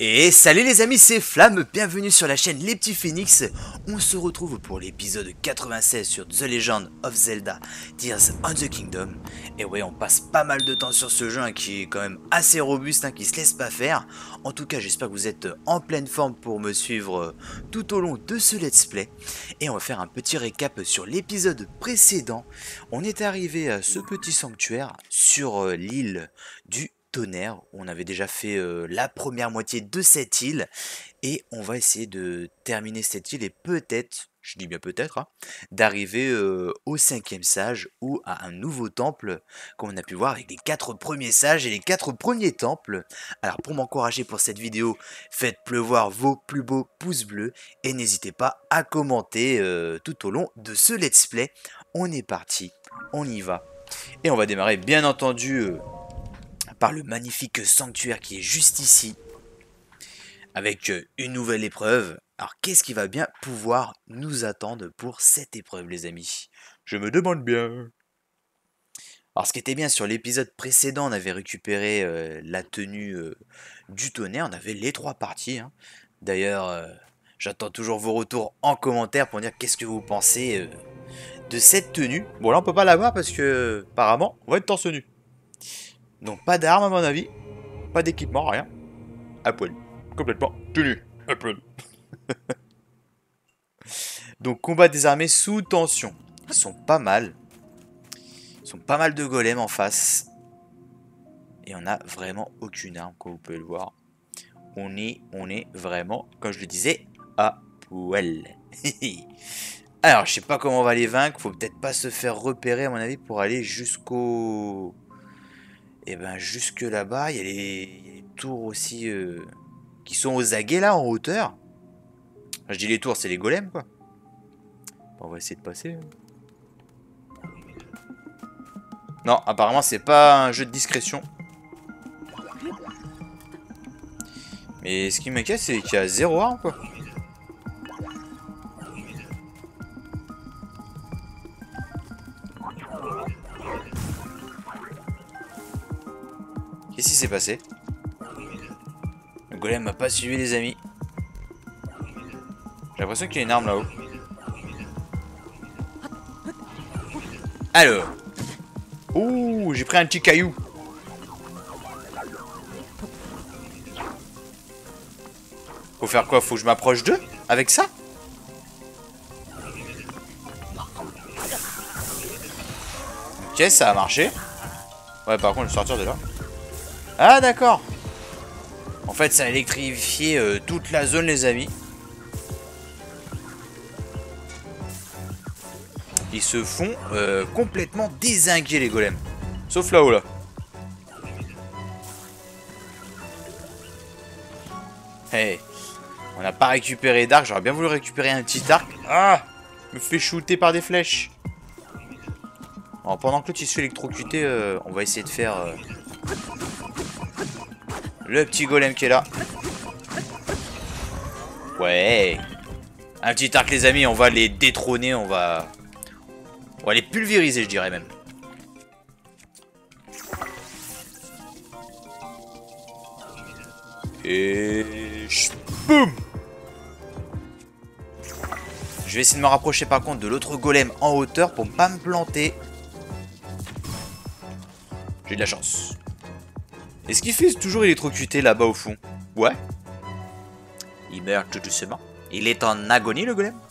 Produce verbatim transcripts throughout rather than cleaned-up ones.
Et salut les amis, c'est Flamme, bienvenue sur la chaîne Les Petits Phoenix. On se retrouve pour l'épisode quatre-vingt-seize sur The Legend of Zelda Tears of the Kingdom. Et ouais, on passe pas mal de temps sur ce jeu hein, qui est quand même assez robuste, hein, qui se laisse pas faire. En tout cas, j'espère que vous êtes en pleine forme pour me suivre euh, tout au long de ce let's play. Et on va faire un petit récap sur l'épisode précédent. On est arrivé à ce petit sanctuaire sur euh, l'île du Tonnerre. On avait déjà fait euh, la première moitié de cette île et on va essayer de terminer cette île et peut-être, je dis bien peut-être, hein, d'arriver euh, au cinquième sage ou à un nouveau temple comme on a pu voir avec les quatre premiers sages et les quatre premiers temples. Alors pour m'encourager pour cette vidéo, faites pleuvoir vos plus beaux pouces bleus et n'hésitez pas à commenter euh, tout au long de ce let's play. On est parti, on y va et on va démarrer bien entendu euh, par le magnifique sanctuaire qui est juste ici, avec une nouvelle épreuve. Alors qu'est-ce qui va bien pouvoir nous attendre pour cette épreuve les amis? Je me demande bien. Alors ce qui était bien sur l'épisode précédent, on avait récupéré euh, la tenue euh, du tonnerre, on avait les trois parties. Hein. D'ailleurs, euh, j'attends toujours vos retours en commentaire pour dire qu'est-ce que vous pensez euh, de cette tenue. Bon là on peut pas la voir parce que apparemment on va être torse nu. Donc pas d'armes à mon avis, pas d'équipement, rien. À poil. Complètement tenu. À poil. Donc combat des armées sous tension. Ils sont pas mal. Ils sont pas mal de golems en face. Et on a vraiment aucune arme, comme vous pouvez le voir. On est, on est vraiment, comme je le disais, à poil. Alors, je sais pas comment on va les vaincre. Faut peut-être pas se faire repérer, à mon avis, pour aller jusqu'au... Et ben, jusque là-bas, il y, y a les tours aussi... Euh... qui sont aux aguets là en hauteur. Enfin, je dis les tours, c'est les golems quoi. Bon, on va essayer de passer. Non, apparemment c'est pas un jeu de discrétion. Mais ce qui m'inquiète c'est qu'il y a zéro arme quoi. Qu'est-ce qui s'est passé? Le golem m'a pas suivi les amis. J'ai l'impression qu'il y a une arme là-haut. Alors. Ouh, j'ai pris un petit caillou. Faut faire quoi? Faut que je m'approche d'eux avec ça? Ok, ça a marché. Ouais, par contre, je vais sortir de là. Ah, d'accord. En fait, ça a électrifié euh, toute la zone, les amis. Ils se font euh, complètement dézinguer, les golems. Sauf là-haut, là. Hey, on n'a pas récupéré d'arc. J'aurais bien voulu récupérer un petit arc. Ah, me fait shooter par des flèches. Alors, pendant que l'autre il se fait électrocuter, euh, on va essayer de faire euh, le petit golem qui est là. Ouais. Un petit arc les amis, on va les détrôner, on va... On va les pulvériser je dirais même. Et... Boum. Je vais essayer de me rapprocher par contre de l'autre golem en hauteur pour pas me planter. J'ai de la chance. Est-ce qu'il fait toujours électrocuter là-bas au fond? Ouais. Il meurt tout doucement. Il est en agonie le golem.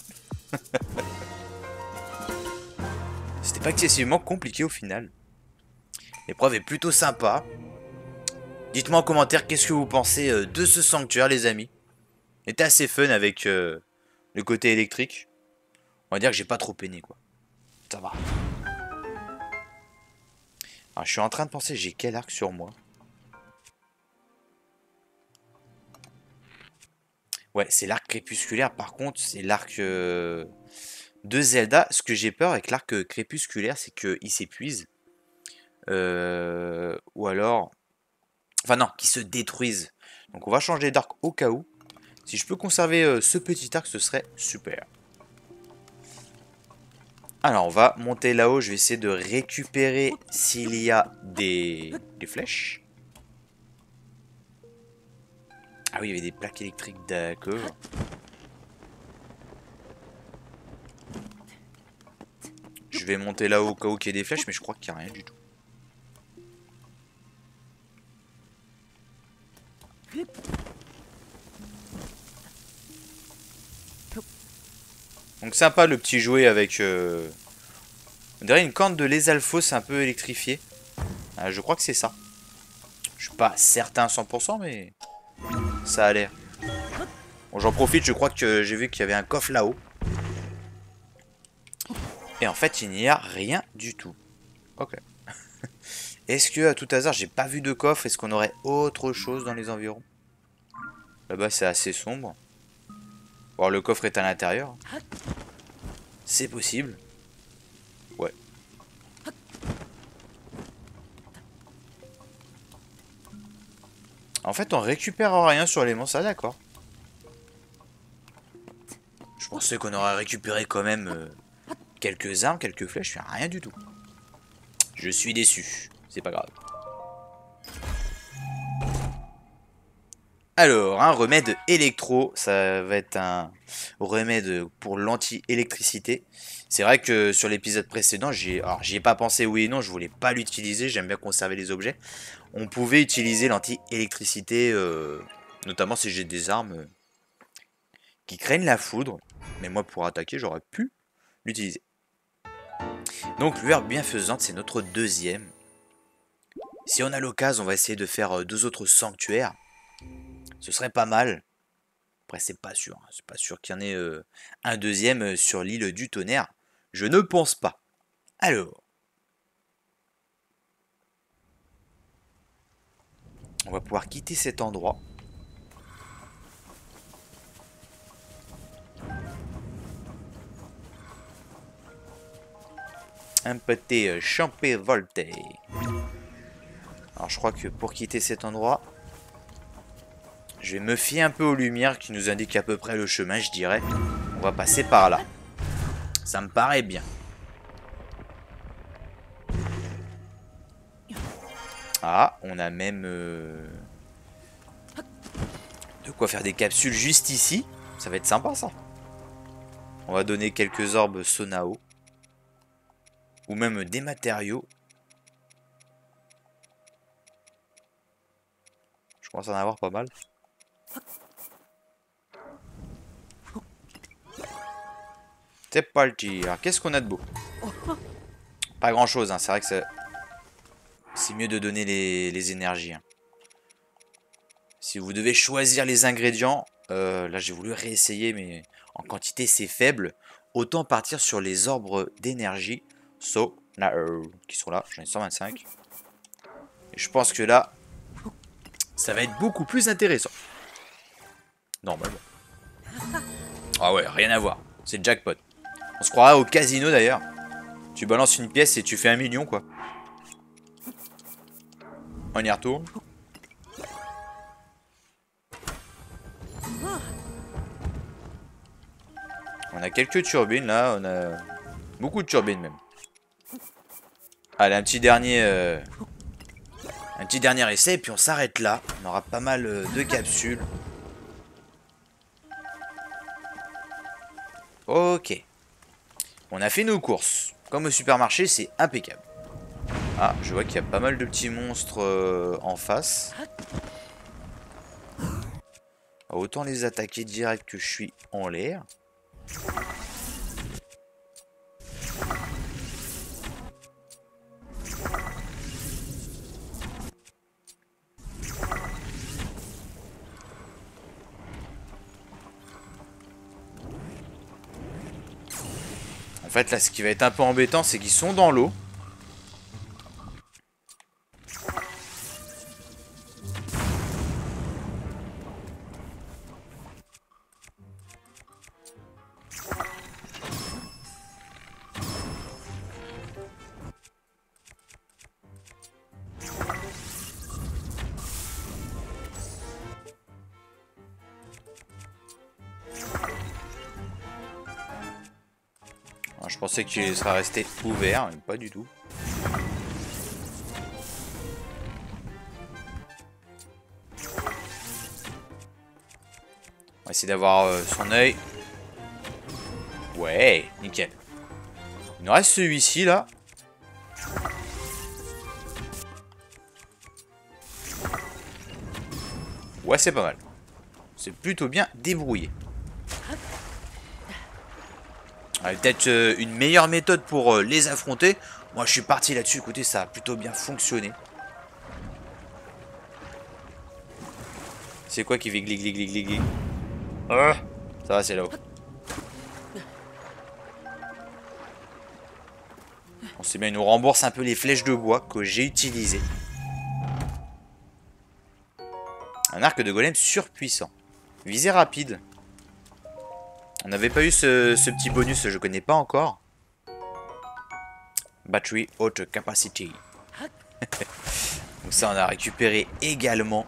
C'était pas excessivement compliqué au final. L'épreuve est plutôt sympa. Dites-moi en commentaire qu'est-ce que vous pensez de ce sanctuaire les amis. C'était assez fun avec euh, le côté électrique. On va dire que j'ai pas trop peiné quoi. Ça va. Alors, je suis en train de penser j'ai quel arc sur moi. Ouais, c'est l'arc crépusculaire. Par contre, c'est l'arc euh, de Zelda. Ce que j'ai peur avec l'arc crépusculaire, c'est qu'il s'épuise. Euh, ou alors... Enfin non, qu'il se détruise. Donc on va changer d'arc au cas où. Si je peux conserver euh, ce petit arc, ce serait super. Alors, on va monter là-haut. Je vais essayer de récupérer s'il y a des, des flèches. Ah oui, il y avait des plaques électriques, d'accord. Je vais monter là-haut au cas où il y ait des flèches, mais je crois qu'il n'y a rien du tout. Donc sympa le petit jouet avec... Euh... On dirait une corne de lézalfos un peu électrifiée. Ah, je crois que c'est ça. Je suis pas certain à cent pour cent, mais ça a l'air. Bon, j'en profite, je crois que j'ai vu qu'il y avait un coffre là-haut. Et en fait, il n'y a rien du tout. Ok. Est-ce que, à tout hasard, j'ai pas vu de coffre? Est-ce qu'on aurait autre chose dans les environs? Là-bas, c'est assez sombre. Bon, le coffre est à l'intérieur. C'est possible. Ouais. En fait, on récupère rien sur les monstres. Ah, d'accord. Je pensais qu'on aurait récupéré quand même euh, quelques armes, quelques flèches. Rien du tout. Je suis déçu. C'est pas grave. Alors, un remède électro, ça va être un remède pour l'anti-électricité. C'est vrai que sur l'épisode précédent, j'y ai pas pensé oui et non, je voulais pas l'utiliser, j'aime bien conserver les objets. On pouvait utiliser l'anti-électricité, euh, notamment si j'ai des armes euh, qui craignent la foudre. Mais moi, pour attaquer, j'aurais pu l'utiliser. Donc, lueur bienfaisante, c'est notre deuxième. Si on a l'occasion, on va essayer de faire deux autres sanctuaires. Ce serait pas mal. Après, c'est pas sûr. Hein. C'est pas sûr qu'il y en ait euh, un deuxième sur l'île du tonnerre. Je ne pense pas. Alors. On va pouvoir quitter cet endroit. Un petit champé volté. Alors, je crois que pour quitter cet endroit... Je vais me fier un peu aux lumières qui nous indiquent à peu près le chemin, je dirais. On va passer par là. Ça me paraît bien. Ah, on a même... Euh, de quoi faire des capsules juste ici. Ça va être sympa, ça. On va donner quelques orbes Sonao. Ou même des matériaux. Je commence à en avoir pas mal. C'est parti. Alors, qu'est-ce qu'on a de beau? Pas grand-chose, hein. C'est vrai que c'est... C'est mieux de donner les, les énergies. Hein. Si vous devez choisir les ingrédients... Euh, là, j'ai voulu réessayer, mais en quantité, c'est faible. Autant partir sur les orbes d'énergie. So, now, qui sont là. J'en ai cent vingt-cinq. Et je pense que là, ça va être beaucoup plus intéressant. Normalement. Ah ouais, rien à voir. C'est jackpot. On se croira au casino d'ailleurs. Tu balances une pièce et tu fais un million quoi. On y retourne. On a quelques turbines là. On a beaucoup de turbines même. Allez, un petit dernier... Euh... Un petit dernier essai et puis on s'arrête là. On aura pas mal de capsules. Ok. On a fait nos courses. Comme au supermarché, c'est impeccable. Ah, je vois qu'il y a pas mal de petits monstres euh, en face. Autant les attaquer direct que je suis en l'air. En fait, là, ce qui va être un peu embêtant, c'est qu'ils sont dans l'eau. Alors, je pensais qu'il serait resté ouvert, mais pas du tout. On va essayer d'avoir euh, son œil. Ouais, nickel. Il nous reste celui-ci là. Ouais, c'est pas mal. C'est plutôt bien débrouillé. Peut-être euh, une meilleure méthode pour euh, les affronter. Moi, je suis parti là-dessus. Écoutez, ça a plutôt bien fonctionné. C'est quoi qui fait glig glig glig glig glig? Ah, ça va, c'est là-haut. On sait bien, il nous rembourse un peu les flèches de bois que j'ai utilisées. Un arc de golem surpuissant. Visée rapide. On n'avait pas eu ce, ce petit bonus, je connais pas encore. Battery Haute Capacity. Donc ça, on a récupéré également.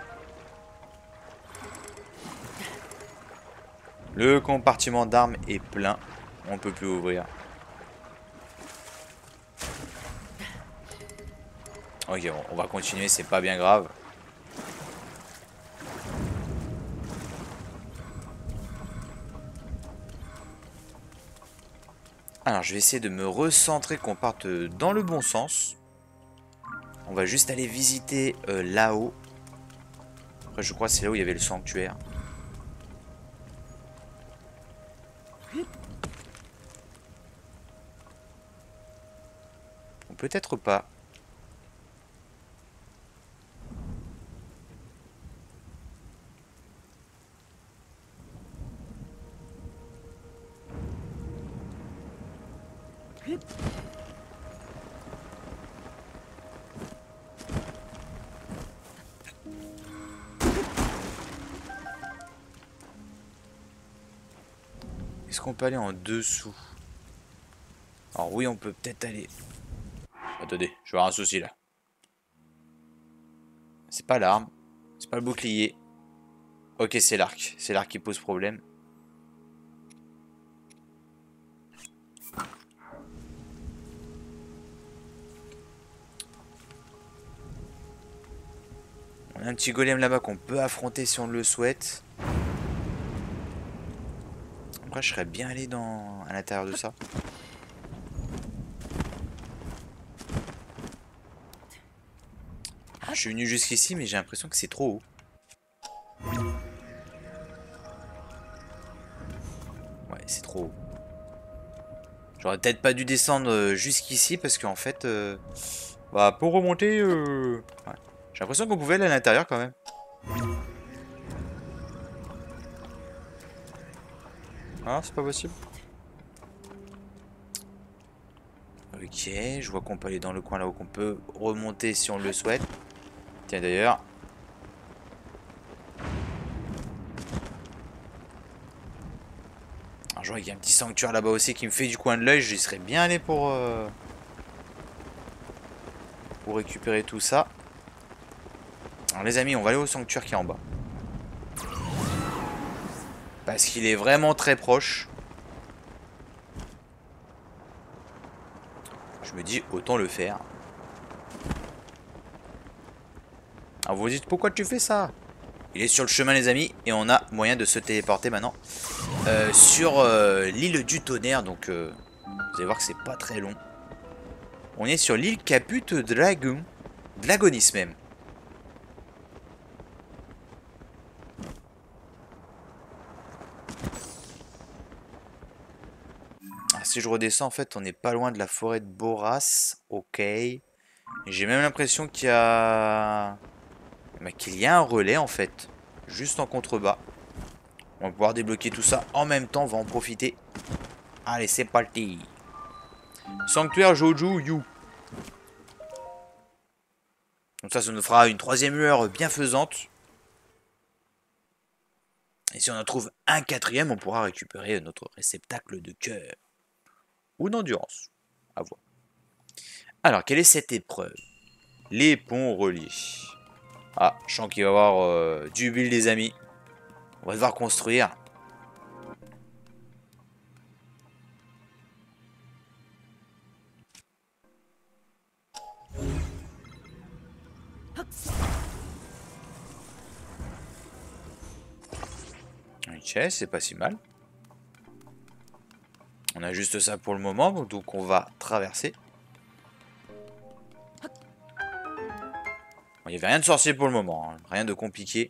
Le compartiment d'armes est plein. On peut plus ouvrir. Ok, bon, on va continuer, c'est pas bien grave. Alors, je vais essayer de me recentrer, qu'on parte dans le bon sens. On va juste aller visiter euh, là-haut. Après, je crois que c'est là où il y avait le sanctuaire. Ou peut-être pas. Est-ce qu'on peut aller en dessous? Alors oui, on peut peut-être aller... Attendez, je vais avoir un souci là. C'est pas l'arme. C'est pas le bouclier. Ok, c'est l'arc. C'est l'arc qui pose problème. On a un petit golem là-bas qu'on peut affronter si on le souhaite. Après, je serais bien allé dans... à l'intérieur de ça. Je suis venu jusqu'ici, mais j'ai l'impression que c'est trop haut. Ouais, c'est trop haut. J'aurais peut-être pas dû descendre jusqu'ici, parce qu'en fait... Euh... Bah, pour remonter... Euh... Ouais. J'ai l'impression qu'on pouvait aller à l'intérieur quand même. Ah, c'est pas possible. Ok, je vois qu'on peut aller dans le coin là-haut, qu'on peut remonter si on le souhaite. Tiens d'ailleurs. Alors je vois qu'il y a un petit sanctuaire là-bas aussi qui me fait du coin de l'œil. J'y serais bien allé pour, euh, pour récupérer tout ça. Alors les amis, on va aller au sanctuaire qui est en bas. Parce qu'il est vraiment très proche. Je me dis, autant le faire. Alors vous vous dites, pourquoi tu fais ça? Il est sur le chemin les amis. Et on a moyen de se téléporter maintenant. Euh, sur euh, l'île du tonnerre. Donc euh, vous allez voir que c'est pas très long. On est sur l'île Caput Dragon. Dragonis même. Si je redescends, en fait, on n'est pas loin de la forêt de Boras. Ok. J'ai même l'impression qu'il y a... Bah, qu'il y a un relais, en fait. Juste en contrebas. On va pouvoir débloquer tout ça en même temps. On va en profiter. Allez, c'est parti. Sanctuaire Joju You. Donc ça, ça nous fera une troisième lueur bienfaisante. Et si on en trouve un quatrième, on pourra récupérer notre réceptacle de cœur. Ou d'endurance. À voir. Alors, quelle est cette épreuve? Les ponts reliés. Ah, je sens qu'il va y avoir euh, du build, les amis. On va devoir construire. Ok. Ok, c'est pas si mal. On a juste ça pour le moment, donc on va traverser. Il n'y avait rien de sorcier pour le moment, hein. Rien de compliqué.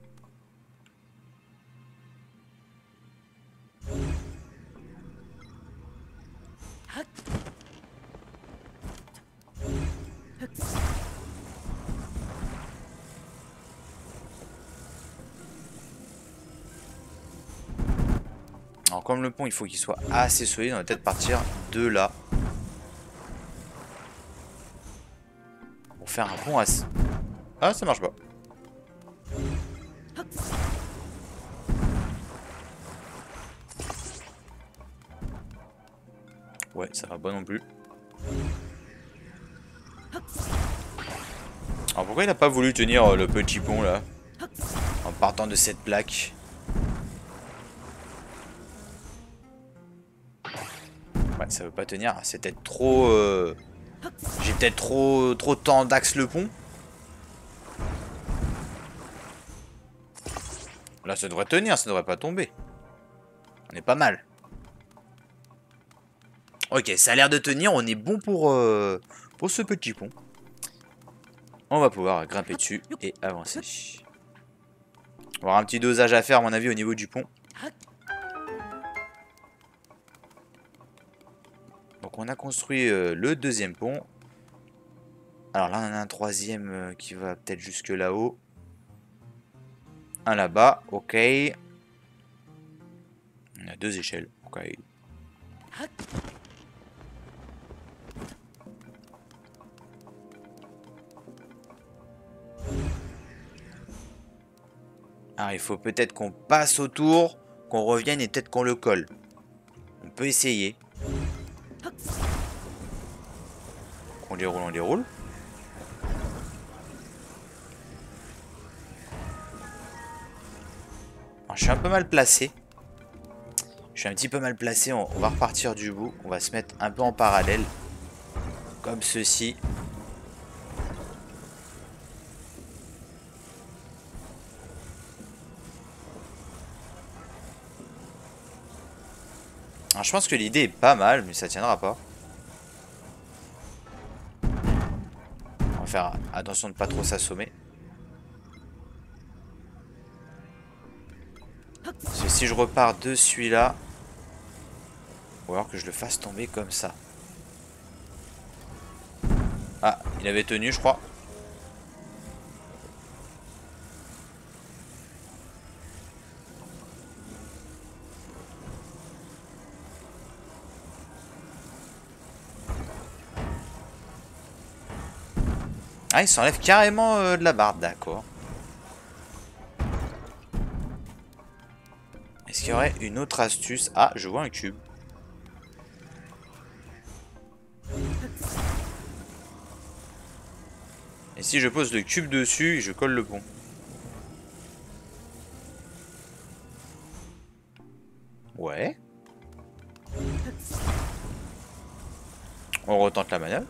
Alors comme le pont, il faut qu'il soit assez solide, on va peut-être partir de là. Pour faire un pont assez... Ah, ça marche pas. Ouais, ça va pas non plus. Alors pourquoi il n'a pas voulu tenir le petit pont là? En partant de cette plaque. Ouais, ça veut pas tenir. C'est peut-être trop... Euh... J'ai peut-être trop, trop de temps d'axe le pont. Là, ça devrait tenir, ça devrait pas tomber. On est pas mal. Ok, ça a l'air de tenir. On est bon pour, euh, pour ce petit pont. On va pouvoir grimper dessus et avancer. On va avoir un petit dosage à faire, à mon avis, au niveau du pont. Donc, on a construit euh, le deuxième pont. Alors là, on en a un troisième euh, qui va peut-être jusque là-haut. Un là-bas, ok. On a deux échelles, ok. Alors il faut peut-être qu'on passe autour, qu'on revienne et peut-être qu'on le colle. On peut essayer. On déroule, on déroule. Alors, je suis un peu mal placé. Je suis un petit peu mal placé. On, on va repartir du bout. On va se mettre un peu en parallèle. Comme ceci. Alors je pense que l'idée est pas mal, mais ça tiendra pas. On va faire attention de pas trop s'assommer. Parce que si je repars de celui-là, ou alors que je le fasse tomber comme ça. Ah, il avait tenu, je crois. Ah, il s'enlève carrément euh, de la barre, d'accord. Est-ce qu'il y aurait une autre astuce? Ah, je vois un cube. Et si je pose le cube dessus et je colle le pont? Ouais. On retente la manœuvre.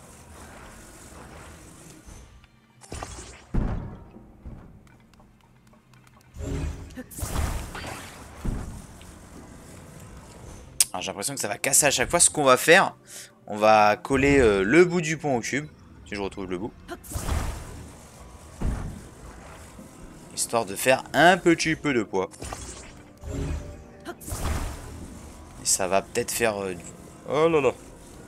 Alors j'ai l'impression que ça va casser à chaque fois. Ce qu'on va faire, on va coller euh, le bout du pont au cube. Si je retrouve le bout. Histoire de faire un petit peu de poids. Et ça va peut-être faire... Euh, du... Oh là là.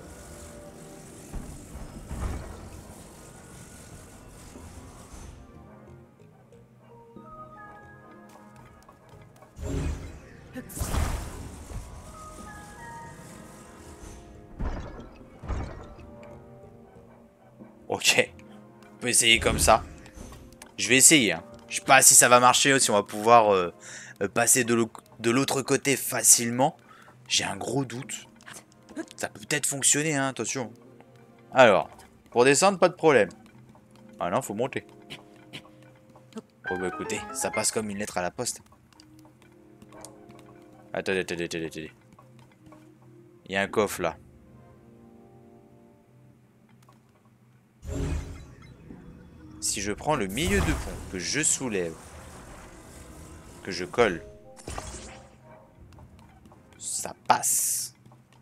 Ok. On peut essayer comme ça. Je vais essayer. Hein. Je sais pas si ça va marcher ou si on va pouvoir euh, passer de l'autre côté facilement. J'ai un gros doute. Ça peut peut-être fonctionner, hein, attention. Alors, pour descendre, pas de problème. Ah non, faut monter. Oh bah écoutez, ça passe comme une lettre à la poste. Attendez, attendez, attendez, attendez. Il y a un coffre là. Si je prends le milieu de pont, que je soulève, que je colle, ça passe.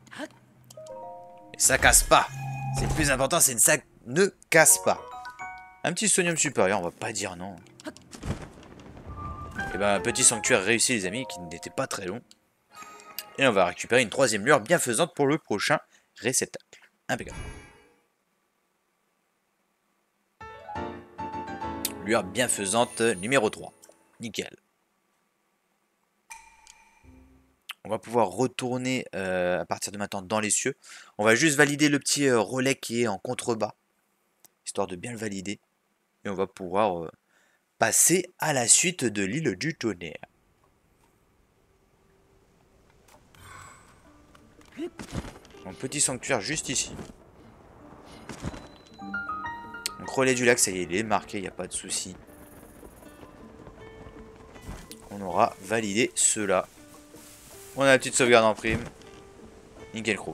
Et ça casse pas. C'est le plus important, c'est que ça ne casse pas. Un petit sonium supérieur, on va pas dire non. Et ben un petit sanctuaire réussi les amis, qui n'était pas très long. Et on va récupérer une troisième lueur bienfaisante pour le prochain réceptacle. Impeccable. Lueur bienfaisante numéro trois. Nickel. On va pouvoir retourner euh, à partir de maintenant dans les cieux. On va juste valider le petit euh, relais qui est en contrebas. Histoire de bien le valider. Et on va pouvoir euh, passer à la suite de l'île du tonnerre. Un petit sanctuaire juste ici. Donc relais du lac, ça y est, il est marqué, il n'y a pas de souci. On aura validé cela. On a la petite sauvegarde en prime. Nickel chrome.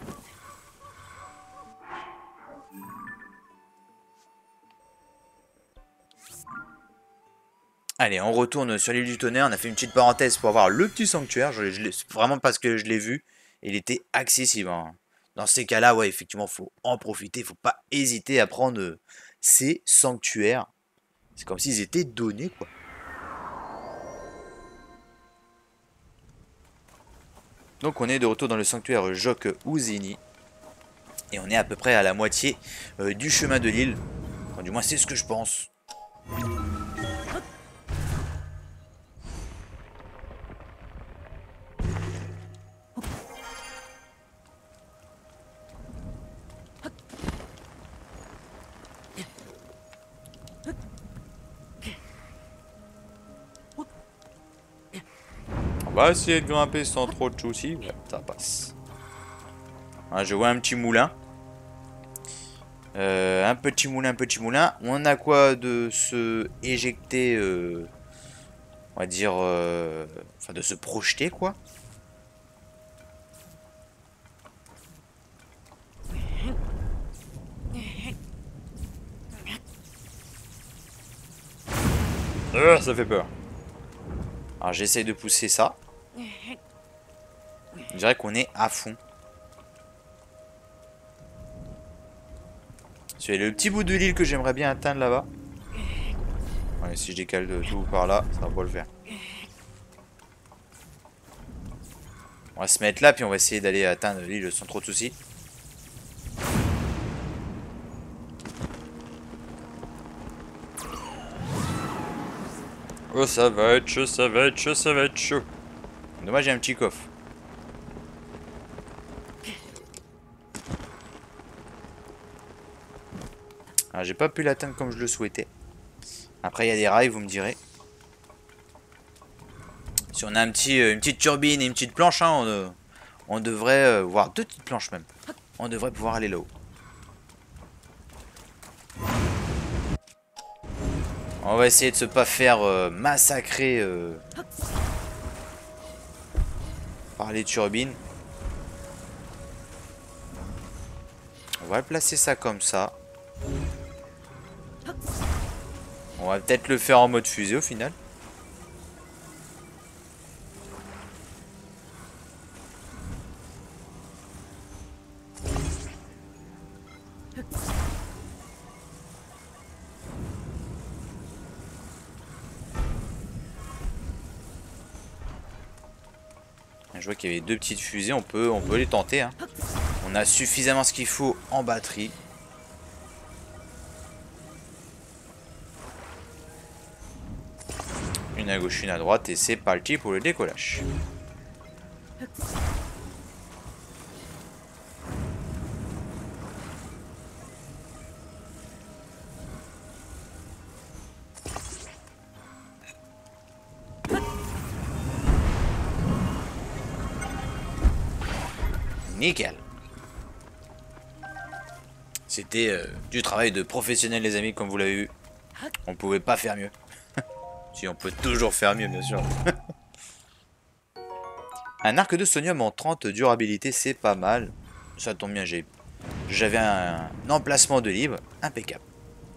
Allez, on retourne sur l'île du tonnerre. On a fait une petite parenthèse pour avoir le petit sanctuaire. Je, je vraiment parce que je l'ai vu. Il était accessible. Hein. Dans ces cas-là, ouais, effectivement, faut en profiter. Il faut pas hésiter à prendre ces sanctuaires. C'est comme s'ils étaient donnés, quoi. Donc on est de retour dans le sanctuaire Jok Ouzini. Et on est à peu près à la moitié euh, du chemin de l'île. Enfin, du moins c'est ce que je pense. On va essayer de grimper sans trop de soucis. Ouais, ça passe. Ah, je vois un petit moulin. Euh, un petit moulin, un petit moulin. On a quoi de se éjecter, euh, on va dire, euh, enfin de se projeter quoi. Euh, ça fait peur. Alors j'essaye de pousser ça. Je dirais qu'on est à fond. C'est le petit bout de l'île que j'aimerais bien atteindre là-bas. Ouais, si je décale de tout par là, ça va pas le faire. On va se mettre là, puis on va essayer d'aller atteindre l'île sans trop de soucis. Oh, ça va être chaud, ça va être chaud, ça va être chaud. Dommage, j'ai un petit coffre. Ah, j'ai pas pu l'atteindre comme je le souhaitais. Après, il y a des rails, vous me direz. Si on a un petit, une petite turbine et une petite planche, hein, on, on devrait, euh, voir deux petites planches même. On devrait pouvoir aller là-haut. On va essayer de se pas faire euh, massacrer euh, par les turbines. On va placer ça comme ça. On va peut-être le faire en mode fusée au final. Je vois qu'il y avait deux petites fusées, on peut, on peut les tenter. Hein. On a suffisamment ce qu'il faut en batterie. Une à gauche, une à droite, et c'est parti pour le décollage. Nickel. C'était euh, du travail de professionnel les amis, comme vous l'avez vu. On pouvait pas faire mieux. Si on peut toujours faire mieux bien sûr. Un arc de sonium en trente durabilité, c'est pas mal. Ça tombe bien, j'ai j'avais un emplacement de libre impeccable.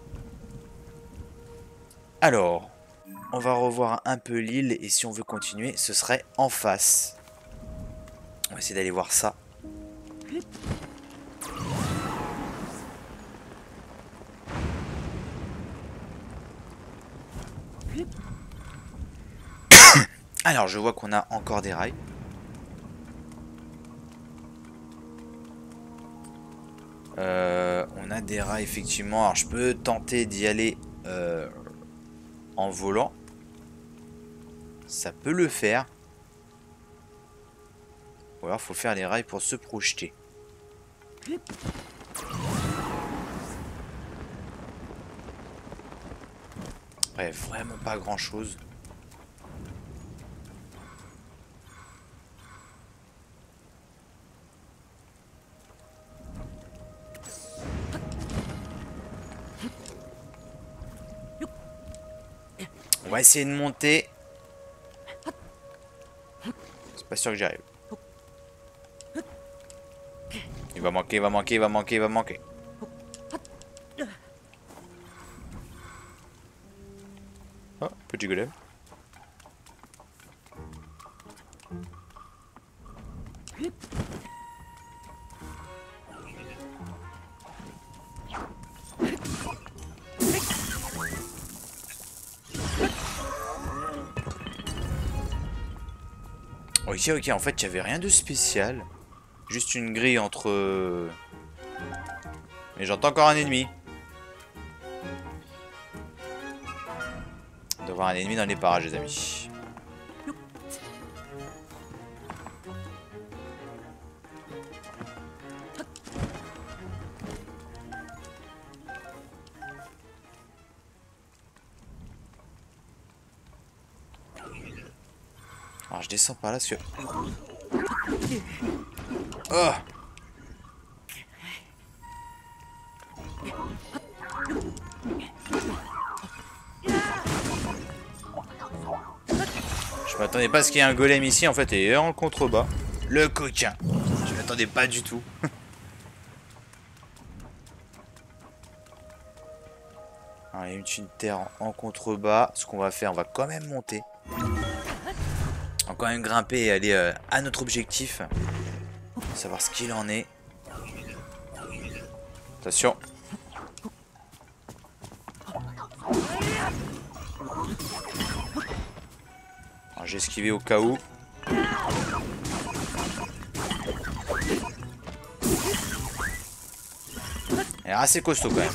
Alors, on va revoir un peu l'île et si on veut continuer, ce serait en face. va essayer d'aller voir ça. Alors je vois qu'on a encore des rails. Euh, on a des rails effectivement. Alors je peux tenter d'y aller euh, en volant. Ça peut le faire. Ou alors faut faire les rails pour se projeter. Ouais, vraiment pas grand chose. On va essayer de monter. C'est pas sûr que j'y arrive. Il va manquer, il va manquer, il va manquer, il va manquer. Oh, petit golem. Ok, ok, en fait, il n'y avait rien de spécial. Juste une grille entre... Mais j'entends encore un ennemi. Il doit y avoir un ennemi dans les parages, les amis. Alors, je descends par là, parce que... Oh! Je m'attendais pas à ce qu'il y ait un golem ici, en fait, et en contrebas. Le coquin. Je m'attendais pas du tout. Alors, il y a une terre en contrebas. Ce qu'on va faire, on va quand même monter. On va quand même grimper et aller euh, à notre objectif. Savoir ce qu'il en est. Attention. J'ai esquivé au cas où. Elle est assez costaud quand même.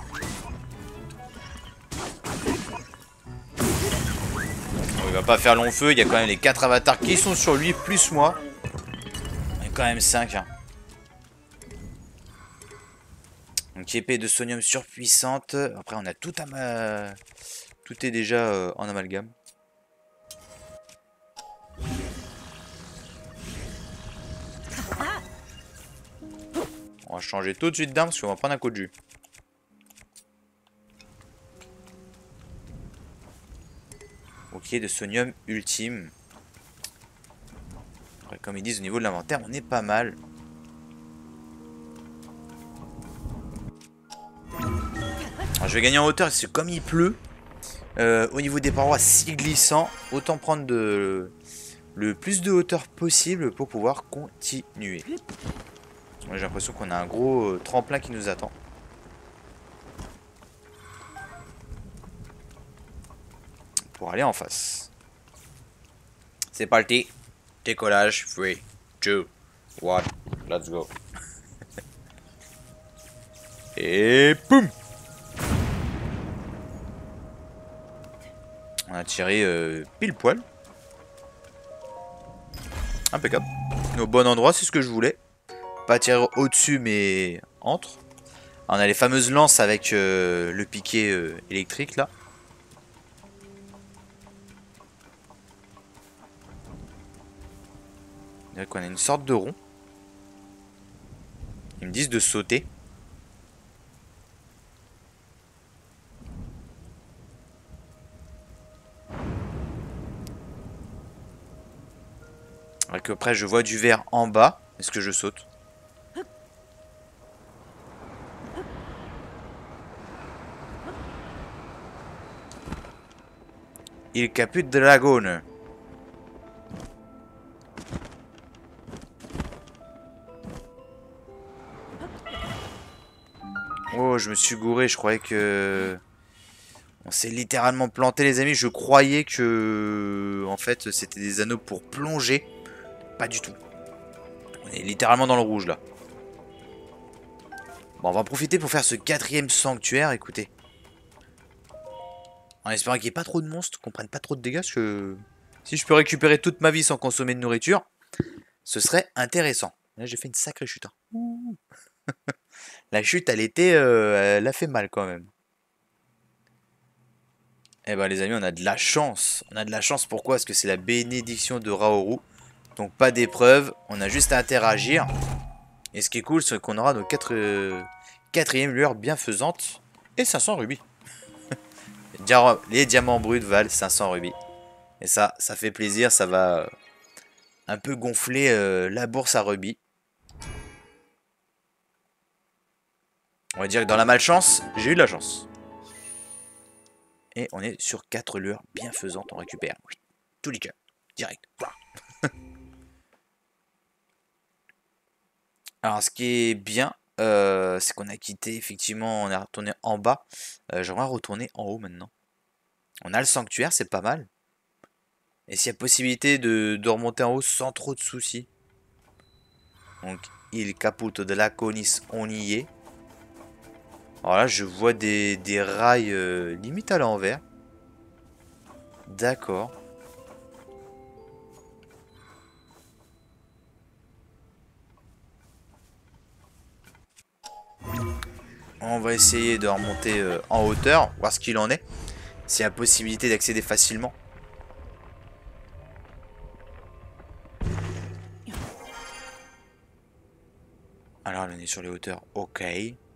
Bon, il va pas faire long feu. Il y a quand même les quatre avatars qui sont sur lui, plus moi. Il y a quand même cinq. Hein. Donc épée de sonium surpuissante. Après on a tout à ma... Tout est déjà euh, en amalgame. On va changer tout de suite d'arme parce qu'on va prendre un coup de jus. Ok, de sonium ultime. Après, comme ils disent au niveau de l'inventaire, on est pas mal. Alors, je vais gagner en hauteur parce que comme il pleut, euh, au niveau des parois si glissant, autant prendre de, le plus de hauteur possible pour pouvoir continuer. J'ai l'impression qu'on a un gros euh, tremplin qui nous attend. Pour aller en face. C'est parti. Décollage. trois, deux, un. Let's go. Et boum. On a tiré euh, pile poil. Impeccable. Au bon endroit, c'est ce que je voulais. Pas tirer au-dessus, mais entre. On a les fameuses lances avec euh, le piquet euh, électrique, là. Donc on a une sorte de rond. Ils me disent de sauter. Alors qu'après je vois du vert en bas. Est-ce que je saute? Il caput dragone. Oh, je me suis gouré, je croyais que... On s'est littéralement planté, les amis. Je croyais que... En fait, c'était des anneaux pour plonger. Pas du tout. On est littéralement dans le rouge, là. Bon, on va en profiter pour faire ce quatrième sanctuaire, écoutez. En espérant qu'il n'y ait pas trop de monstres, qu'on prenne pas trop de dégâts, parce que... Si je peux récupérer toute ma vie sans consommer de nourriture, ce serait intéressant. Là, j'ai fait une sacrée chute. Hein. La chute, elle était... Euh, elle a fait mal, quand même. Eh ben les amis, on a de la chance. On a de la chance, pourquoi? Parce que c'est la bénédiction de Raoru. Donc pas d'épreuve, on a juste à interagir. Et ce qui est cool, c'est qu'on aura nos quatre, euh, quatrième lueurs bienfaisantes et cinq cents rubis. Les diamants bruts valent cinq cents rubis. Et ça, ça fait plaisir, ça va euh, un peu gonfler euh, la bourse à rubis. On va dire que dans la malchance, j'ai eu de la chance. Et on est sur quatre lueurs bienfaisantes, on récupère tous les cœurs, direct. Alors ce qui est bien, euh, c'est qu'on a quitté, effectivement, on est retourné en bas. Euh, J'aimerais retourner en haut maintenant. On a le sanctuaire, c'est pas mal. Et s'il y a possibilité de, de remonter en haut sans trop de soucis. Donc, il Caputo de la Conis, on y est. Alors là, je vois des, des rails euh, limite à l'envers. D'accord. On va essayer de remonter euh, en hauteur, voir ce qu'il en est. S'il y a possibilité d'accéder facilement. Alors, on est sur les hauteurs, ok.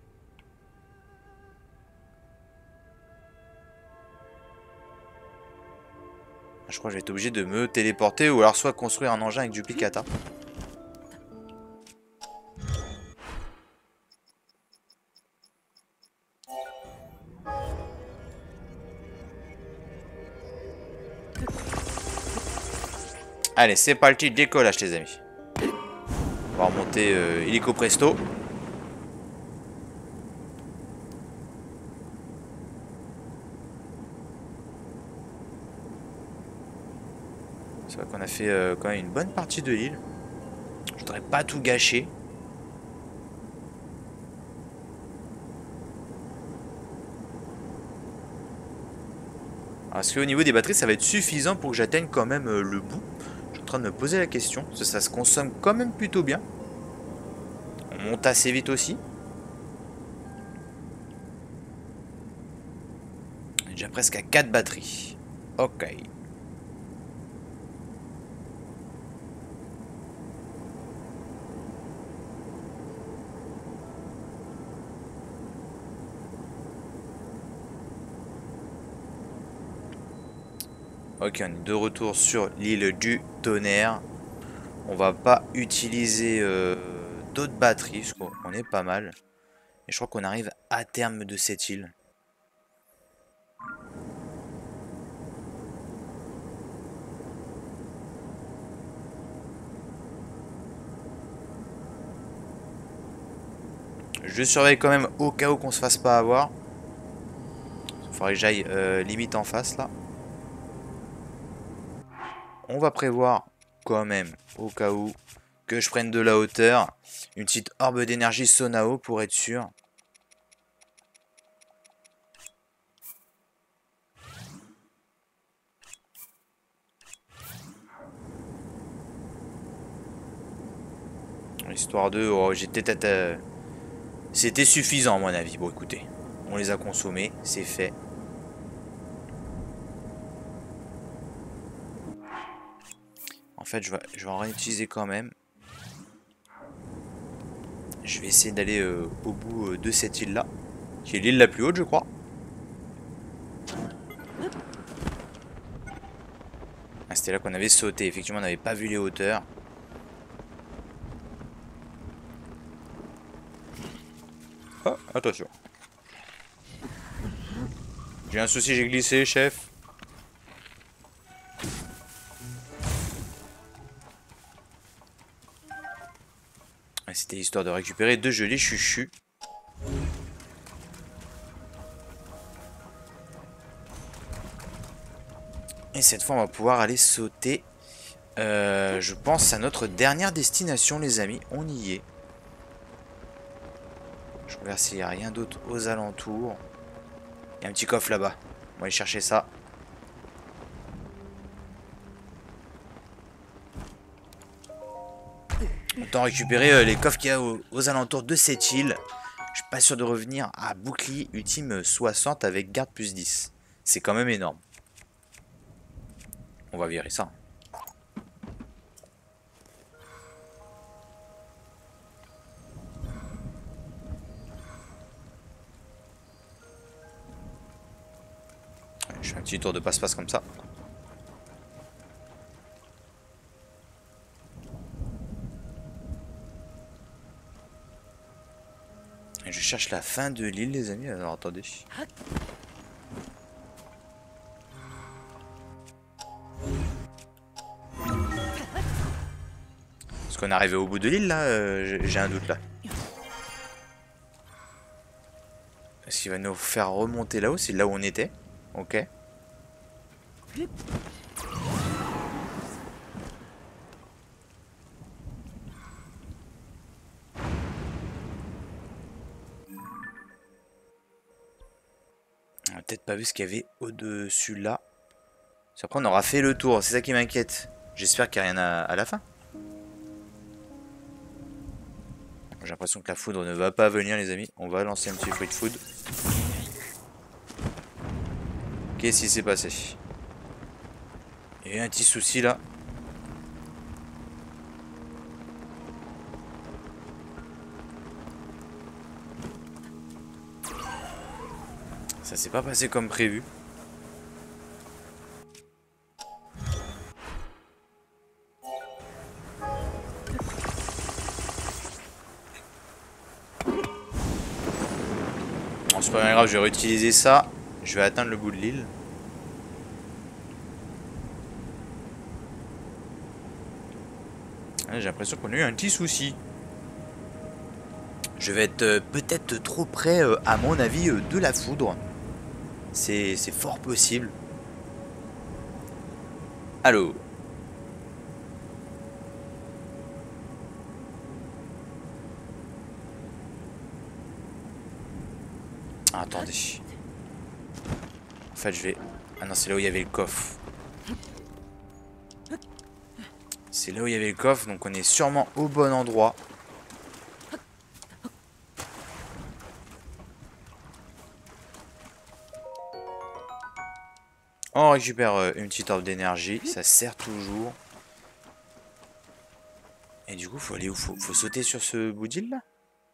Je crois que je vais être obligé de me téléporter ou alors soit construire un engin avec duplicata. Allez, c'est parti, décollage les amis. On va remonter euh, illico presto. C'est vrai qu'on a fait euh, quand même une bonne partie de l'île. Je voudrais pas tout gâcher. Parce qu'au niveau des batteries, ça va être suffisant pour que j'atteigne quand même euh, le bout. Je suis en train de me poser la question. Ça, ça se consomme quand même plutôt bien. On monte assez vite aussi. On est déjà presque à quatre batteries. Ok. Ok, on est de retour sur l'île du tonnerre. On va pas utiliser euh, d'autres batteries, parce qu'on est pas mal. Et je crois qu'on arrive à terme de cette île. Je surveille quand même au cas où qu'on se fasse pas avoir. Il faudrait que j'aille euh, limite en face là. On va prévoir quand même, au cas où, que je prenne de la hauteur, une petite orbe d'énergie Sonao pour être sûr. Histoire de... Oh, j'étais peut-être... Euh, c'était suffisant à mon avis. Bon, écoutez, on les a consommés, c'est fait. En fait, je vais, je vais en réutiliser quand même. Je vais essayer d'aller euh, au bout euh, de cette île-là, qui est l'île la plus haute, je crois. Ah, c'était là qu'on avait sauté. Effectivement, on n'avait pas vu les hauteurs. Oh, attention. J'ai un souci, j'ai glissé, chef. C'était histoire de récupérer deux gelées chuchus. Et cette fois, on va pouvoir aller sauter. Euh, je pense à notre dernière destination, les amis. On y est. Je regarde s'il n'y a rien d'autre aux alentours. Il y a un petit coffre là-bas. On va aller chercher ça. Autant récupérer euh, les coffres qu'il y a aux, aux alentours de cette île. Je suis pas sûr de revenir à bouclier ultime soixante avec garde plus dix. C'est quand même énorme. On va virer ça. Je fais un petit tour de passe-passe comme ça. Et je cherche la fin de l'île, les amis. Alors attendez. Est-ce qu'on est arrivé au bout de l'île là? euh, J'ai un doute là. Est-ce qu'il va nous faire remonter là-haut? C'est là où on était. Ok. On a peut-être pas vu ce qu'il y avait au-dessus là. Après on aura fait le tour, c'est ça qui m'inquiète. J'espère qu'il n'y a rien à, à la fin. J'ai l'impression que la foudre ne va pas venir les amis. On va lancer un petit fruit de foudre. Qu'est-ce qui s'est passé? Il y a eu un petit souci là. Ça s'est pas passé comme prévu. Bon, c'est pas bien grave, je vais réutiliser ça. Je vais atteindre le bout de l'île. J'ai l'impression qu'on a eu un petit souci. Je vais être euh, peut-être trop près, euh, à mon avis, euh, de la foudre. C'est fort possible. Allô? Ah, attendez. En fait, je vais... Ah non, c'est là où il y avait le coffre. C'est là où il y avait le coffre, donc on est sûrement au bon endroit. On récupère euh, une petite orbe d'énergie, ça sert toujours. Et du coup, faut aller où? Faut, faut sauter sur ce bout d'île là?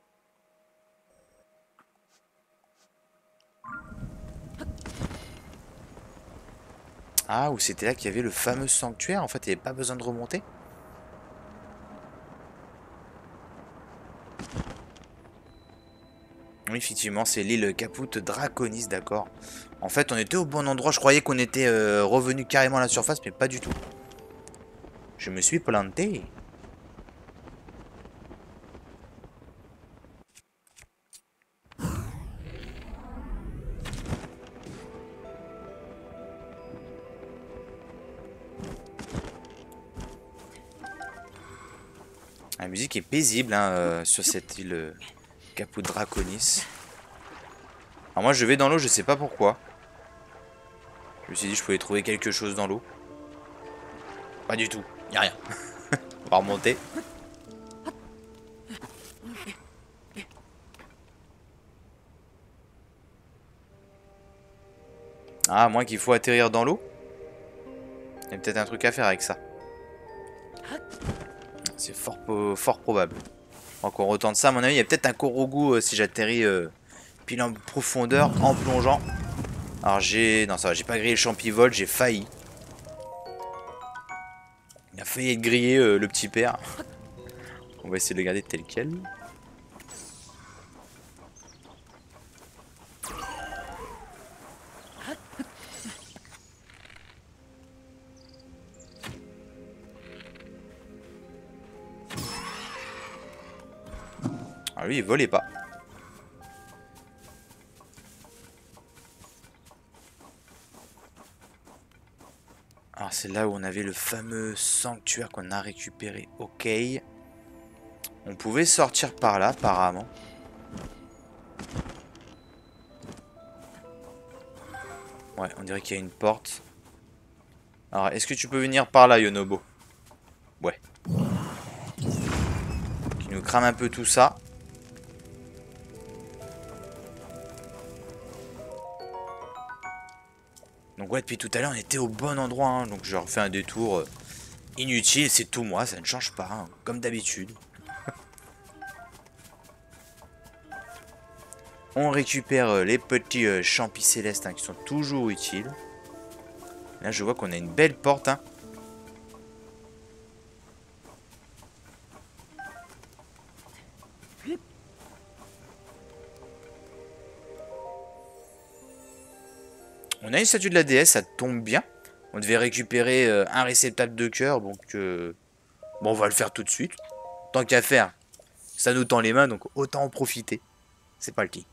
Ah, ou c'était là qu'il y avait le fameux sanctuaire. En fait, il n'y avait pas besoin de remonter. Oui, effectivement, c'est l'île Caput Draconis, d'accord. En fait, on était au bon endroit. Je croyais qu'on était euh, revenu carrément à la surface, mais pas du tout. Je me suis planté. La musique est paisible hein, euh, sur cette île euh, Caput Draconis. Alors moi, je vais dans l'eau, je sais pas pourquoi. Je me suis dit que je pouvais trouver quelque chose dans l'eau. Pas du tout, y a rien. On va remonter. Ah, à moins qu'il faut atterrir dans l'eau. Il y a peut-être un truc à faire avec ça. C'est fort, fort probable. Donc on retente ça, à mon avis. Il y a peut-être un Korogu euh, si j'atterris euh, pile en profondeur en plongeant. Alors j'ai... Non, ça va, j'ai pas grillé le champivol, j'ai failli. Il a failli être grillé euh, le petit père. On va essayer de le garder tel quel. Ah lui il volait pas. c'est là où on avait le fameux sanctuaire qu'on a récupéré. Ok. On pouvait sortir par là, apparemment. Ouais, on dirait qu'il y a une porte. Alors, est-ce que tu peux venir par là, Yonobo? Ouais. Qui nous crame un peu tout ça. Donc ouais, depuis tout à l'heure, on était au bon endroit. Hein, donc je refais un détour euh, inutile. C'est tout moi, ça ne change pas. Hein, comme d'habitude. On récupère euh, les petits euh, champis célestes hein, qui sont toujours utiles. Là, je vois qu'on a une belle porte. Hein. On a une statue de la déesse, ça tombe bien. On devait récupérer euh, un réceptacle de cœur, donc euh, bon, on va le faire tout de suite. Tant qu'à faire, ça nous tend les mains, donc autant en profiter. C'est parti.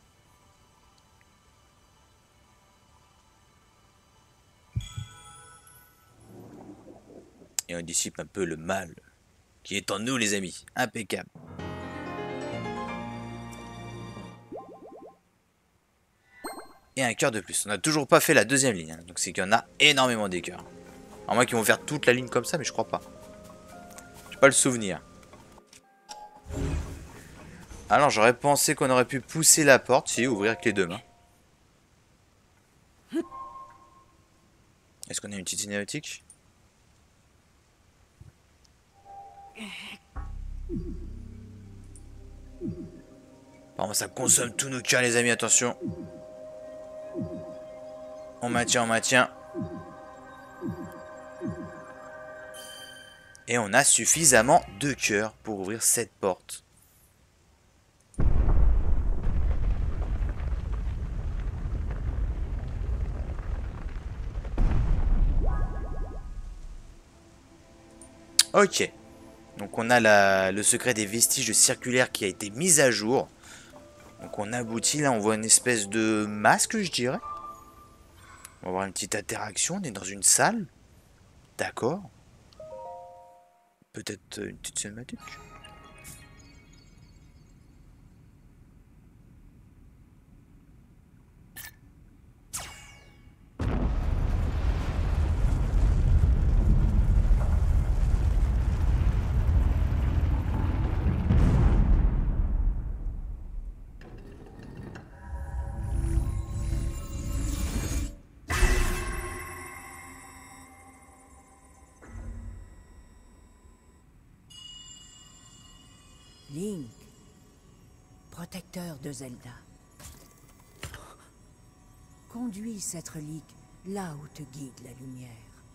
Et on dissipe un peu le mal qui est en nous, les amis. Impeccable. Et un cœur de plus. On n'a toujours pas fait la deuxième ligne. Hein. Donc c'est qu'il y en a énormément des cœurs. À moins qu'ils vont faire toute la ligne comme ça, mais je crois pas. J'ai pas le souvenir. Alors j'aurais pensé qu'on aurait pu pousser la porte, si, ouvrir avec les deux mains. Est-ce qu'on a une petite cinématique? Par contre, ça consomme tous nos cœurs, les amis, attention. On maintient, on maintient. Et on a suffisamment de cœurs pour ouvrir cette porte. Ok. Donc on a la, le secret des vestiges circulaires qui a été mis à jour. Donc on aboutit, là on voit une espèce de masque, je dirais. On va avoir une petite interaction, on est dans une salle. D'accord. Peut-être une petite cinématique. Link, protecteur de Zelda. Conduis cette relique là où te guide la lumière.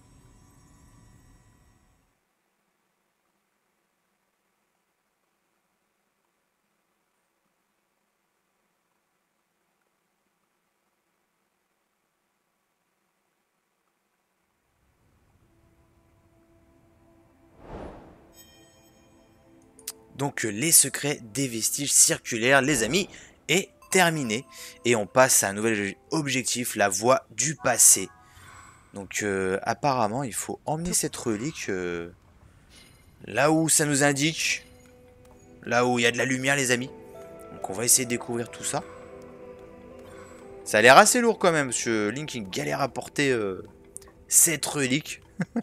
Donc les secrets des vestiges circulaires, les amis, est terminé. Et on passe à un nouvel objectif, la voie du passé. Donc euh, apparemment, il faut emmener cette relique euh, là où ça nous indique. Là où il y a de la lumière, les amis. Donc on va essayer de découvrir tout ça. Ça a l'air assez lourd quand même, parce que Link il galère à porter euh, cette relique.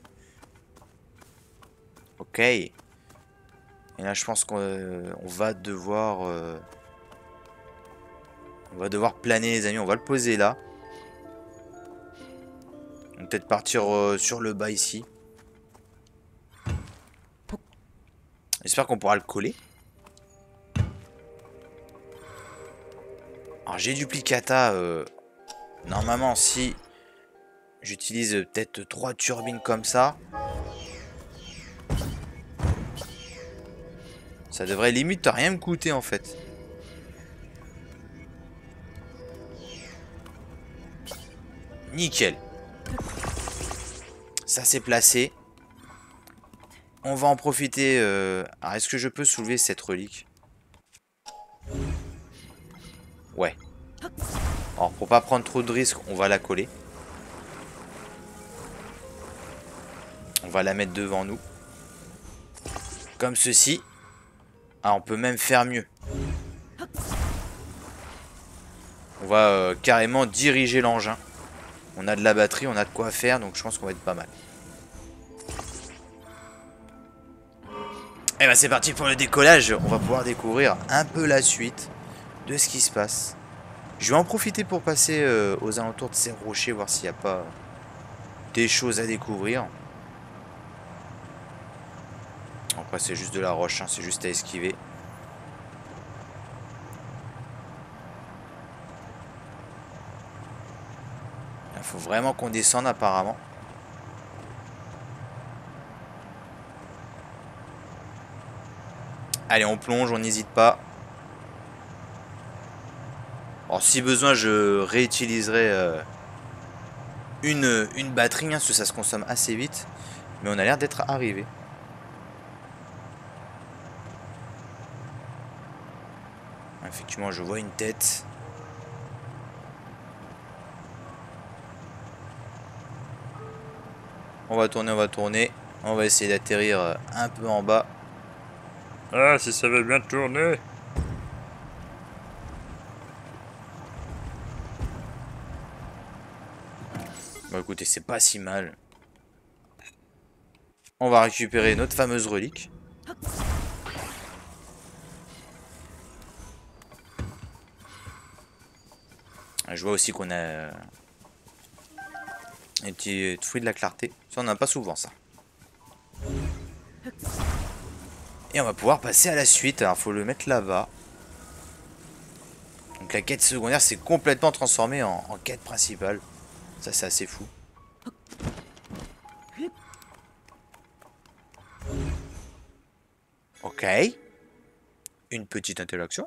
Ok. Et là, je pense qu'on euh, va devoir... Euh, on va devoir planer, les amis. On va le poser là. On va peut-être partir euh, sur le bas ici. J'espère qu'on pourra le coller. Alors, j'ai duplicata. Euh, normalement, si j'utilise peut-être trois turbines comme ça... Ça devrait limite rien me coûter en fait. Nickel. Ça c'est placé. On va en profiter. Euh... Alors est-ce que je peux soulever cette relique? Ouais. Alors pour pas prendre trop de risques, on va la coller. On va la mettre devant nous. Comme ceci. Ah, on peut même faire mieux. On va euh, carrément diriger l'engin. On a de la batterie, on a de quoi faire, donc je pense qu'on va être pas mal. Et bah c'est parti pour le décollage. On va pouvoir découvrir un peu la suite de ce qui se passe. Je vais en profiter pour passer euh, aux alentours de ces rochers, voir s'il n'y a pas des choses à découvrir. Après c'est juste de la roche, hein, c'est juste à esquiver. Il faut vraiment qu'on descende apparemment. Allez, on plonge, on n'hésite pas. Alors si besoin, je réutiliserai euh, une, une batterie, hein, parce que ça se consomme assez vite. Mais on a l'air d'être arrivé. Effectivement, je vois une tête. On va tourner, on va tourner. On va essayer d'atterrir un peu en bas. Ah, si ça veut bien tourner. Bon écoutez, c'est pas si mal. On va récupérer notre fameuse relique. Je vois aussi qu'on a un petit fruit de la clarté. Ça, on n'a pas souvent ça. Et on va pouvoir passer à la suite. Alors, faut le mettre là-bas. Donc, la quête secondaire s'est complètement transformée en, en quête principale. Ça, c'est assez fou. Ok. Une petite interaction.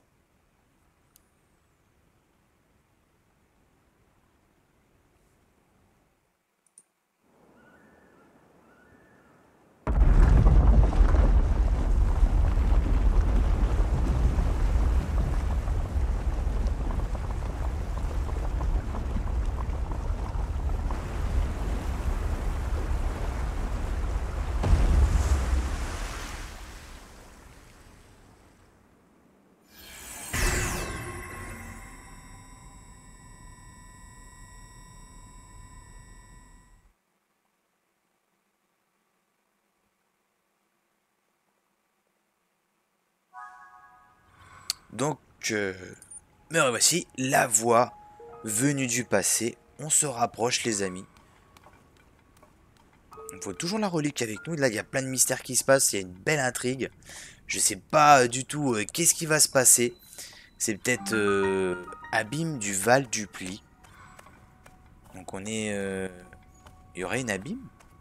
Donc, euh, me revoici, la voix venue du passé. On se rapproche, les amis. Il faut toujours la relique avec nous. Là, il y a plein de mystères qui se passent. Il y a une belle intrigue. Je sais pas du tout euh, qu'est-ce qui va se passer. C'est peut-être euh, abîme du Val du Pli. Donc, on est... Euh... Il y aurait une abîme?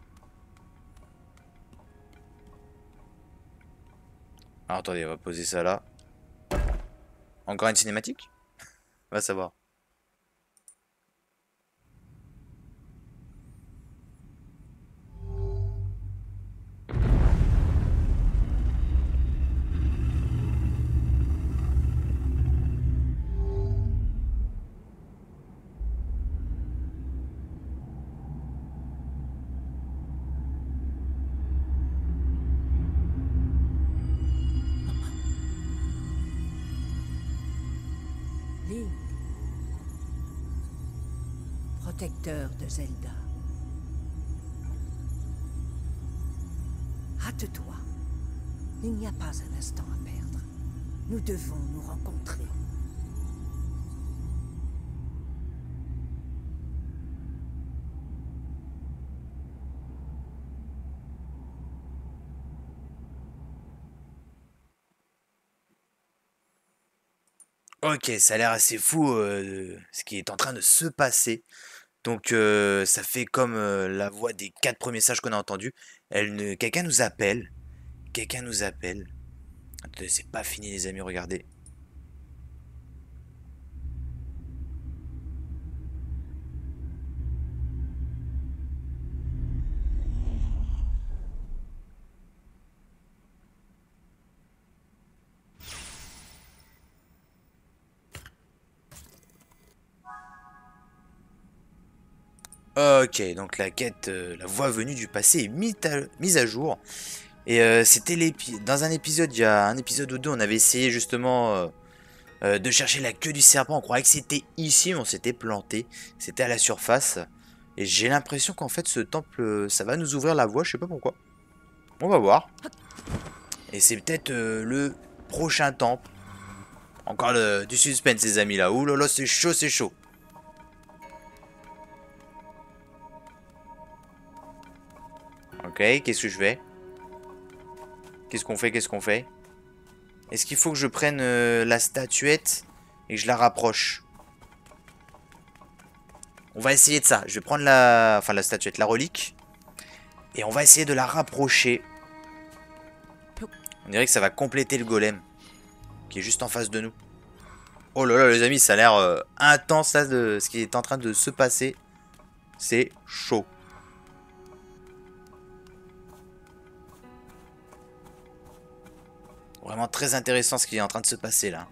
Alors, attendez, on va poser ça là. Encore une cinématique? On va savoir. Link, protecteur de Zelda. Hâte-toi. Il n'y a pas un instant à perdre. Nous devons nous rencontrer. Ok, ça a l'air assez fou euh, ce qui est en train de se passer. Donc euh, ça fait comme euh, la voix des quatre premiers sages qu'on a entendus. Elle ne... Quelqu'un nous appelle. Quelqu'un nous appelle. Attendez, c'est pas fini les amis, regardez. Ok, donc la quête, euh, la voie venue du passé est mise à, mise à jour. Et euh, c'était l'épi- dans un épisode, il y a un épisode ou deux, on avait essayé justement euh, euh, de chercher la queue du serpent. On croyait que c'était ici, mais on s'était planté. C'était à la surface. Et j'ai l'impression qu'en fait ce temple, euh, ça va nous ouvrir la voie, je sais pas pourquoi. On va voir. Et c'est peut-être euh, le prochain temple. Encore le, du suspense, les amis, là. Ouh là là, c'est chaud, c'est chaud. Ok, qu'est-ce que je fais? Qu'est-ce qu'on fait? Qu'est-ce qu'on fait? Est-ce qu'il faut que je prenne euh, la statuette et que je la rapproche? On va essayer de ça. Je vais prendre la... Enfin, la statuette, la relique. Et on va essayer de la rapprocher. On dirait que ça va compléter le golem. Qui est juste en face de nous. Oh là là, les amis, ça a l'air euh, intense, là, de ce qui est en train de se passer. C'est chaud. Vraiment très intéressant ce qui est en train de se passer, là.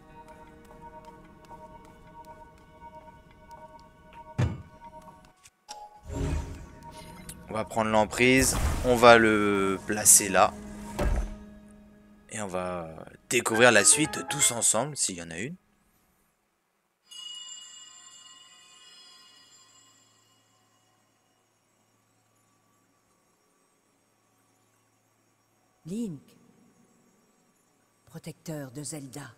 On va prendre l'emprise, on va le placer là. Et on va découvrir la suite tous ensemble, s'il y en a une. Link, protecteur de Zelda.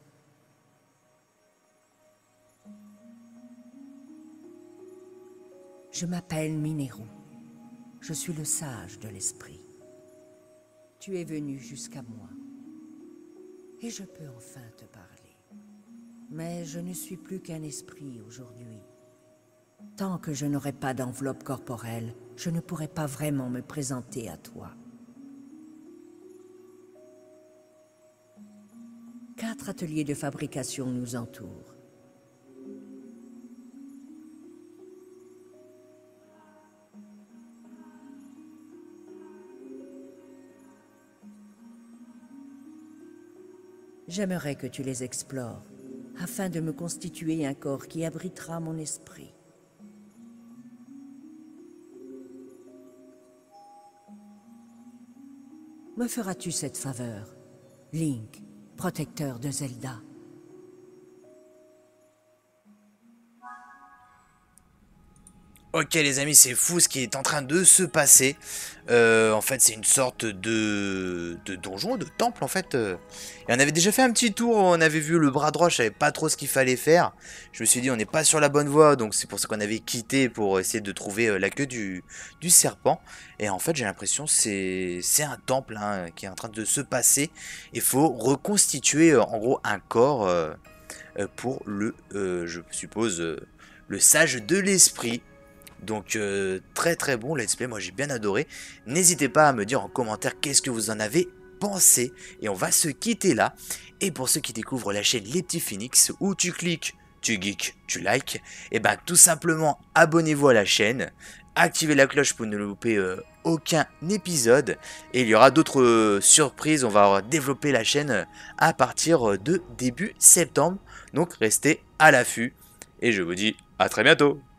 Je m'appelle Mineru. Je suis le sage de l'esprit. Tu es venu jusqu'à moi. Et je peux enfin te parler. Mais je ne suis plus qu'un esprit aujourd'hui. Tant que je n'aurai pas d'enveloppe corporelle, je ne pourrai pas vraiment me présenter à toi. Quatre ateliers de fabrication nous entourent. J'aimerais que tu les explores, afin de me constituer un corps qui abritera mon esprit. Me feras-tu cette faveur, Link, protecteur de Zelda? Ok les amis, c'est fou ce qui est en train de se passer. Euh, en fait, c'est une sorte de, de donjon, de temple en fait. Et on avait déjà fait un petit tour, on avait vu le bras droit, je savais pas trop ce qu'il fallait faire. Je me suis dit on n'est pas sur la bonne voie, donc c'est pour ça qu'on avait quitté pour essayer de trouver la queue du, du serpent. Et en fait, j'ai l'impression c'est c'est un temple hein, qui est en train de se passer. Il faut reconstituer en gros un corps euh, pour le, euh, je suppose, euh, le sage de l'esprit. Donc euh, très très bon let's play, moi j'ai bien adoré. N'hésitez pas à me dire en commentaire qu'est-ce que vous en avez pensé. Et on va se quitter là. Et pour ceux qui découvrent la chaîne Les Petits Phoenix, où tu cliques, tu geeks, tu likes, et ben tout simplement abonnez-vous à la chaîne. Activez la cloche pour ne louper euh, aucun épisode. Et il y aura d'autres euh, surprises, on va développer la chaîne à partir de début septembre. Donc restez à l'affût. Et je vous dis à très bientôt.